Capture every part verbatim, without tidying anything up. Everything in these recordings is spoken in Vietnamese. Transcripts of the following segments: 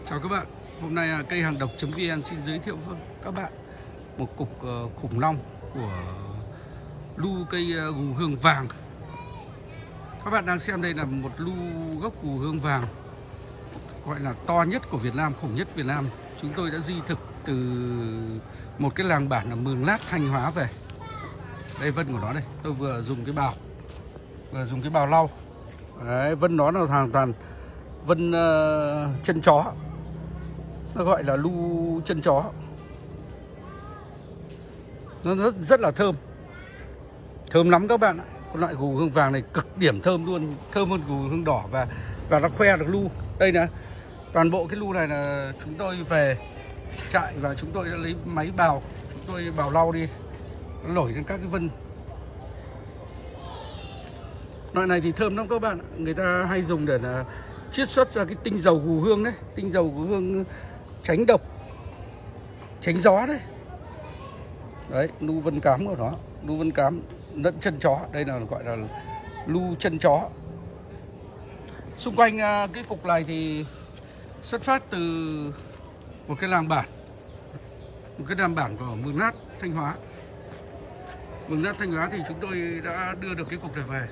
Chào các bạn, hôm nay cây hàng độc chấm vn xin giới thiệu với các bạn một cục khủng long của lu cây gù hương vàng. Các bạn đang xem đây là một lu gốc gù hương vàng gọi là to nhất của Việt Nam, khủng nhất Việt Nam. Chúng tôi đã di thực từ một cái làng bản ở Mường Lát, Thanh Hóa về. Đây vân của nó đây, tôi vừa dùng cái bào, vừa dùng cái bào lau. Đấy, vân nó là hoàn toàn vân uh, chân chó, nó gọi là lu chân chó. Nó rất, rất là thơm, thơm lắm các bạn ạ. Con loại gù hương vàng này cực điểm thơm luôn, thơm hơn gù hương đỏ, và và nó khoe được lu. Đây nè, toàn bộ cái lu này là chúng tôi về trại và chúng tôi đã lấy máy bào, chúng tôi bào lau đi, nó nổi lên các cái vân. Loại này thì thơm lắm các bạn ạ. Người ta hay dùng để là chiết xuất ra cái tinh dầu gù hương đấy, tinh dầu gù hương tránh độc, tránh gió đấy. Đấy, lu vân cám của nó, lu vân cám lẫn chân chó, đây là gọi là lu chân chó. Xung quanh cái cục này thì xuất phát từ một cái làng bản, một cái làng bản của Mường Lát, Thanh Hóa. Mường Lát, Thanh Hóa thì chúng tôi đã đưa được cái cục này về.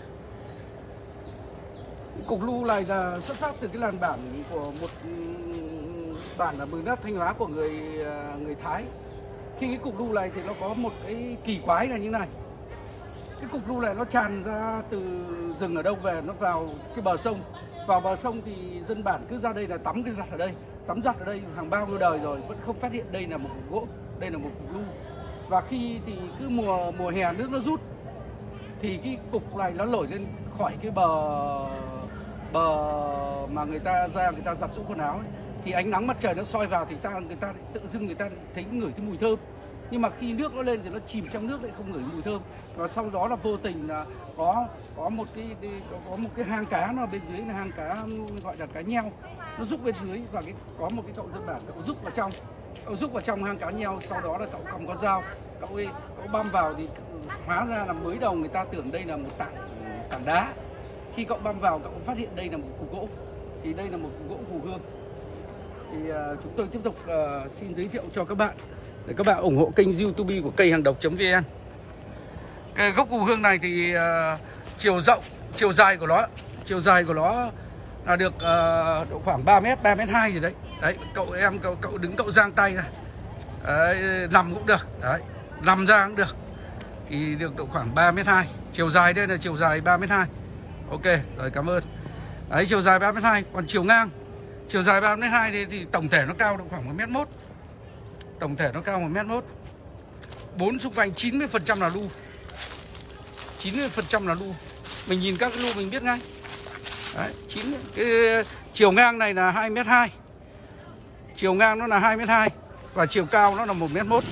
Cục lu này là xuất phát từ cái làng bản của một bản ở Mường Lát, Thanh Hóa của người người Thái. Khi cái cục lu này thì nó có một cái kỳ quái là như này. Cái cục lu này nó tràn ra từ rừng ở đâu về, nó vào cái bờ sông. Vào bờ sông thì dân bản cứ ra đây là tắm cái giặt ở đây, tắm giặt ở đây hàng bao nhiêu đời rồi vẫn không phát hiện đây là một cục gỗ, đây là một cục lu. Và khi thì cứ mùa mùa hè nước nó rút thì cái cục này nó nổi lên khỏi cái bờ bờ mà người ta ra người ta giặt giũ quần áo ấy. Thì ánh nắng mặt trời nó soi vào thì ta người ta tự dưng người ta thấy ngửi cái mùi thơm. Nhưng mà khi nước nó lên thì nó chìm trong nước lại không ngửi mùi thơm. Và sau đó là vô tình là có có một cái có, có một cái hang cá nó bên dưới là hang cá gọi là cá nheo, nó rúc bên dưới, và cái có một cái cậu dân bản cậu rúc vào trong, cậu rúc vào trong hang cá nheo. Sau đó là cậu cầm con dao, cậu ấy, cậu băm vào thì hóa ra là mới đầu người ta tưởng đây là một tảng tảng đá. Khi cậu băm vào cậu phát hiện đây là một cục gỗ, thì đây là một cục gỗ gù hương. Thì uh, chúng tôi tiếp tục uh, xin giới thiệu cho các bạn để các bạn ủng hộ kênh YouTube của cây hàng độc chấm vn. Cái gốc gù hương này thì uh, chiều rộng, chiều dài của nó, chiều dài của nó là được uh, độ khoảng ba mét, ba mét hai gì đấy. Đấy, cậu em cậu, cậu đứng cậu giang tay ra. Đấy, nằm cũng được. Đấy, nằm ra cũng được. Thì được độ khoảng ba mét hai. Chiều dài đây là chiều dài ba mét hai. Ok, rồi cảm ơn. Đấy, chiều dài ba mét hai, còn chiều ngang, chiều dài ba mét hai thì, thì tổng thể nó cao được khoảng một mét mốt. Tổng thể nó cao một mét mốt. Bốn xung quanh chín mươi phần trăm là lu. chín mươi phần trăm là lu. Mình nhìn các cái lu mình biết ngay. Đấy, chín cái chiều ngang này là hai mét hai. Chiều ngang nó là hai mét hai và chiều cao nó là một mét mốt.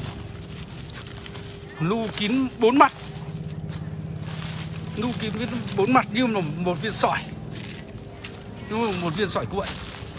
Lu kín bốn mặt. Lu kín bốn mặt như là một viên sỏi. Như một viên sỏi cuội.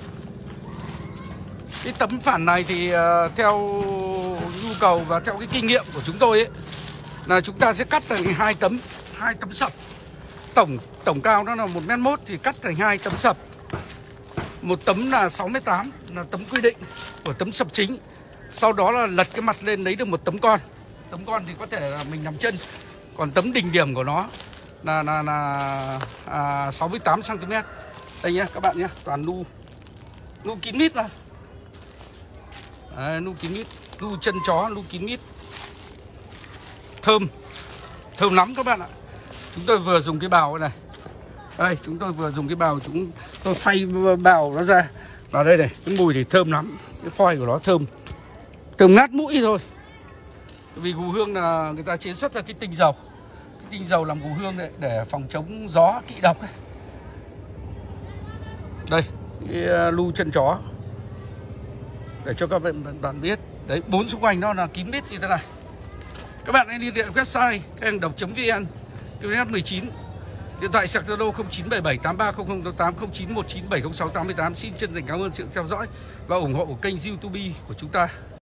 Cái tấm phản này thì uh, theo nhu cầu và theo cái kinh nghiệm của chúng tôi ấy, là chúng ta sẽ cắt thành hai tấm, hai tấm sập. Tổng tổng cao nó là một mét mốt thì cắt thành hai tấm sập. Một tấm là sáu mét tám là tấm quy định của tấm sập chính. Sau đó là lật cái mặt lên lấy được một tấm con. Tấm con thì có thể là mình nằm chân. Còn tấm đỉnh điểm của nó là là, là à, sáu mươi tám xăng ti mét. Đây nhá các bạn nhé, toàn lu lu kín mít mà. Đấy, lu kín mít, lu chân chó, lu kín mít. Thơm, thơm lắm các bạn ạ. Chúng tôi vừa dùng cái bào này. Đây, chúng tôi vừa dùng cái bào, chúng tôi phay bào nó ra. Vào đây này, cái mùi thì thơm lắm. Cái phoi của nó thơm, thơm ngát mũi thôi. Vì gù hương là người ta chế xuất ra cái tinh dầu. Cái tinh dầu làm gù hương đấy để phòng chống gió, kỵ độc ấy. Đây, cái lu chân chó để cho các bạn, bạn biết. Đấy, bốn xung quanh nó là kín mít như thế này. Các bạn hãy đi đến website cây hàng độc chấm vn, km mười chín. Điện thoại sạc Zalo không chín bảy bảy tám ba không không tám không chín một chín bảy không sáu tám tám. Xin chân thành cảm ơn sự theo dõi và ủng hộ của kênh YouTube của chúng ta.